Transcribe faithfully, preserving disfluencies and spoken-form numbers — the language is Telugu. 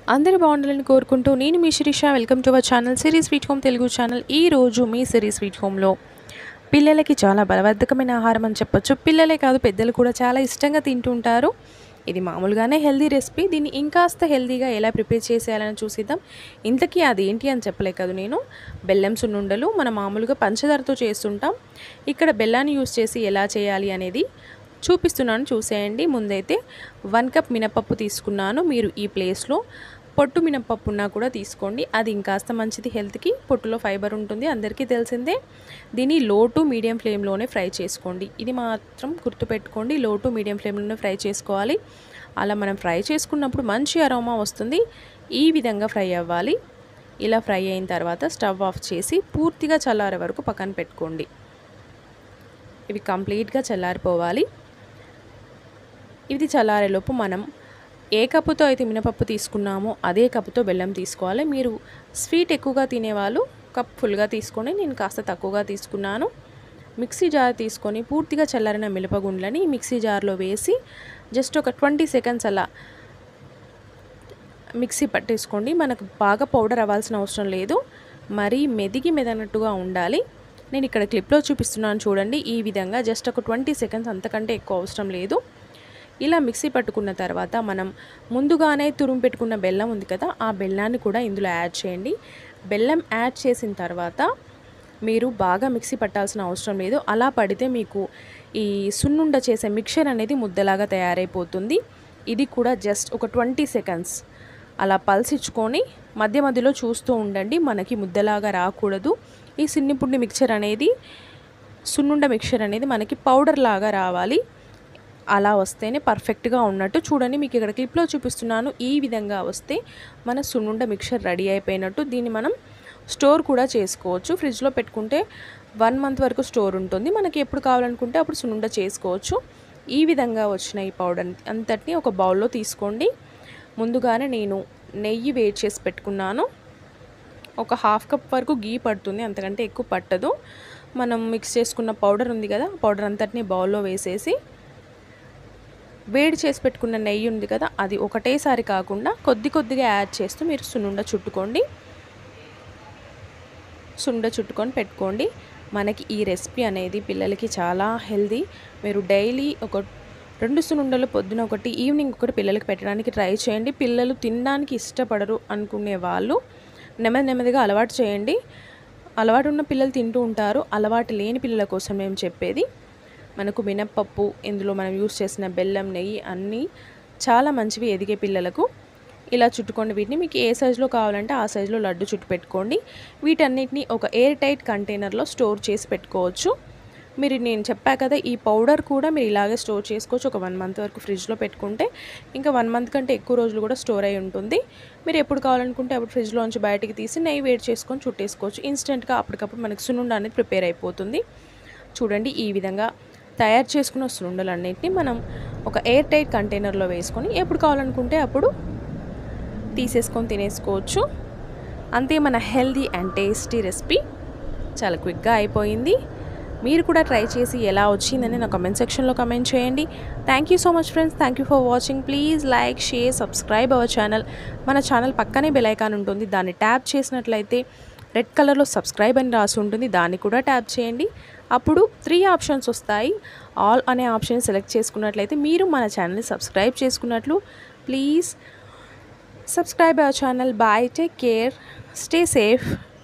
అందరూ బాగుండాలని కోరుకుంటూ నేను మీ Sirisha welcome to our channel Siri sweet home Telugu channel. ఈ రోజు మీ సిరీ స్వీట్ హోమ్లో పిల్లలకి చాలా బలవర్ధకమైన ఆహారం అని చెప్పొచ్చు. పిల్లలే కాదు పెద్దలు కూడా చాలా ఇష్టంగా తింటుంటారు. ఇది మామూలుగానే హెల్దీ రెసిపీ. దీన్ని ఇంకాస్త హెల్దీగా ఎలా ప్రిపేర్ చేసేయాలని చూసిద్దాం. ఇంతకీ అది ఏంటి అని చెప్పలే కదా నేను. బెల్లం సున్నుండలు మనం మామూలుగా పంచదారతో చేస్తుంటాం. ఇక్కడ బెల్లాన్ని యూస్ చేసి ఎలా చేయాలి అనేది చూపిస్తున్నాను, చూసేయండి. ముందైతే వన్ కప్ మినపప్పు తీసుకున్నాను. మీరు ఈ ప్లేస్లో పొట్టు మినపప్పు ఉన్నా కూడా తీసుకోండి, అది ఇంకాస్త మంచిది హెల్త్కి. పొట్టులో ఫైబర్ ఉంటుంది, అందరికీ తెలిసిందే. దీన్ని లో టు మీడియం ఫ్లేమ్లోనే ఫ్రై చేసుకోండి. ఇది మాత్రం గుర్తుపెట్టుకోండి, లో టు మీడియం ఫ్లేమ్లోనే ఫ్రై చేసుకోవాలి. అలా మనం ఫ్రై చేసుకున్నప్పుడు మంచి అరోమా వస్తుంది. ఈ విధంగా ఫ్రై అవ్వాలి. ఇలా ఫ్రై అయిన తర్వాత స్టవ్ ఆఫ్ చేసి పూర్తిగా చల్లారే వరకు పక్కన పెట్టుకోండి. ఇవి కంప్లీట్గా చల్లారిపోవాలి. ఇది చల్లారేలోపు మనం ఏ కప్పుతో అయితే మినపప్పు తీసుకున్నామో అదే కప్పుతో బెల్లం తీసుకోవాలి. మీరు స్వీట్ ఎక్కువగా తినేవాళ్ళు కప్ ఫుల్గా తీసుకోండి, నేను కాస్త తక్కువగా తీసుకున్నాను. మిక్సీ జార్ తీసుకొని పూర్తిగా చల్లారిన మినపగుండ్లని మిక్సీ జార్లో వేసి జస్ట్ ఒక ట్వంటీ సెకండ్స్ అలా మిక్సీ పట్టేసుకోండి. మనకు బాగా పౌడర్ అవ్వాల్సిన అవసరం లేదు, మరీ మెదిగి మెదనట్టుగా ఉండాలి. నేను ఇక్కడ క్లిప్లో చూపిస్తున్నాను చూడండి. ఈ విధంగా జస్ట్ ఒక ట్వంటీ సెకండ్స్, అంతకంటే ఎక్కువ అవసరం లేదు. ఇలా మిక్సీ పట్టుకున్న తర్వాత మనం ముందుగానే తురుము పెట్టుకున్న బెల్లం ఉంది కదా, ఆ బెల్లాన్ని కూడా ఇందులో యాడ్ చేయండి. బెల్లం యాడ్ చేసిన తర్వాత మీరు బాగా మిక్సీ పట్టాల్సిన అవసరం లేదు. అలా పడితే మీకు ఈ సున్నుండ చేసే మిక్చర్ అనేది ముద్దలాగా తయారైపోతుంది. ఇది కూడా జస్ట్ ఒక ట్వంటీ సెకండ్స్ అలా పల్సిచ్చుకొని మధ్య మధ్యలో చూస్తూ ఉండండి. మనకి ముద్దలాగా రాకూడదు. ఈ సిన్నిపుండి మిక్చర్ అనేది, సున్నుండ మిక్చర్ అనేది మనకి పౌడర్ లాగా రావాలి. అలా వస్తేనే పర్ఫెక్ట్గా ఉన్నట్టు. చూడండి, మీకు ఇక్కడ క్లిప్లో చూపిస్తున్నాను. ఈ విధంగా వస్తే మన సున్నుండ మిక్చర్ రెడీ అయిపోయినట్టు. దీన్ని మనం స్టోర్ కూడా చేసుకోవచ్చు. ఫ్రిడ్జ్లో పెట్టుకుంటే వన్ మంత్ వరకు స్టోర్ ఉంటుంది. మనకి ఎప్పుడు కావాలనుకుంటే అప్పుడు సున్నుండ చేసుకోవచ్చు. ఈ విధంగా వచ్చిన ఈ పౌడర్ అంతటిని ఒక బౌల్లో తీసుకోండి. ముందుగానే నేను నెయ్యి వేడి చేసి పెట్టుకున్నాను. ఒక హాఫ్ కప్ వరకు గీ పడుతుంది, అంతకంటే ఎక్కువ పట్టదు. మనం మిక్స్ చేసుకున్న పౌడర్ ఉంది కదా, పౌడర్ అంతటిని బౌల్లో వేసేసి వేడి చేసి పెట్టుకున్న నెయ్యి ఉంది కదా, అది ఒకటేసారి కాకుండా కొద్ది కొద్దిగా యాడ్ చేస్తూ మీరు సున్నుండ చుట్టుకోండి. సున్నుండ చుట్టుకొని పెట్టుకోండి. మనకి ఈ రెసిపీ అనేది పిల్లలకి చాలా హెల్దీ. మీరు డైలీ ఒక రెండు సున్నుండలు, పొద్దున ఒకటి, ఈవినింగ్ ఒకటి పిల్లలకి పెట్టడానికి ట్రై చేయండి. పిల్లలు తినడానికి ఇష్టపడరు అనుకునే వాళ్ళు నెమ్మది నెమ్మదిగా అలవాటు చేయండి. అలవాటు ఉన్న పిల్లలు తింటూ ఉంటారు, అలవాటు లేని పిల్లల కోసం మేము చెప్పేది. మనకు మినప్పప్పు, ఇందులో మనం యూస్ చేసిన బెల్లం, నెయ్యి అన్నీ చాలా మంచివి ఎదిగే పిల్లలకు. ఇలా చుట్టుకోండి వీటిని. మీకు ఏ సైజులో కావాలంటే ఆ సైజులో లడ్డు చుట్టు పెట్టుకోండి. వీటన్నిటిని ఒక ఎయిర్ టైట్ కంటైనర్లో స్టోర్ చేసి పెట్టుకోవచ్చు. మీరు నేను చెప్పా కదా, ఈ పౌడర్ కూడా మీరు ఇలాగే స్టోర్ చేసుకోవచ్చు. ఒక వన్ మంత్ వరకు ఫ్రిడ్జ్లో పెట్టుకుంటే ఇంకా వన్ మంత్ కంటే ఎక్కువ రోజులు కూడా స్టోర్ అయి ఉంటుంది. మీరు ఎప్పుడు కావాలనుకుంటే అప్పుడు ఫ్రిడ్జ్లోంచి బయటికి తీసి నెయ్యి వేడి చేసుకొని చుట్టేసుకోవచ్చు. ఇన్స్టెంట్గా అప్పటికప్పుడు మనకి సున్నుండ అనేది ప్రిపేర్ అయిపోతుంది. చూడండి, ఈ విధంగా తయారు చేసుకున్న సున్నుండలన్నింటినీ మనం ఒక ఎయిర్ టైట్ కంటైనర్లో వేసుకొని ఎప్పుడు కావాలనుకుంటే అప్పుడు తీసేసుకొని తినేసుకోవచ్చు. అంతే, మన హెల్దీ అండ్ టేస్టీ రెసిపీ చాలా క్విక్గా అయిపోయింది. మీరు కూడా ట్రై చేసి ఎలా వచ్చిందని నా కామెంట్ సెక్షన్లో కామెంట్ చేయండి. Thank you so much friends. Thank you for watching. Please like, share, subscribe our channel. మన ఛానల్ పక్కనే బెల్ ఐకాన్ ఉంటుంది, దాన్ని ట్యాప్ చేసినట్లయితే రెడ్ కలర్లో సబ్స్క్రైబ్ అని రాసి ఉంటుంది, దాన్ని కూడా ట్యాప్ చేయండి. అప్పుడు త్రీ ఆప్షన్స్ వస్తాయి. ఆల్ అనే ఆప్షన్ సెలెక్ట్ చేసుకున్నట్లయితే మీరు మన ఛానల్ని సబ్స్క్రైబ్ చేసుకున్నట్లు. Please subscribe our channel. Bye, take care, stay safe.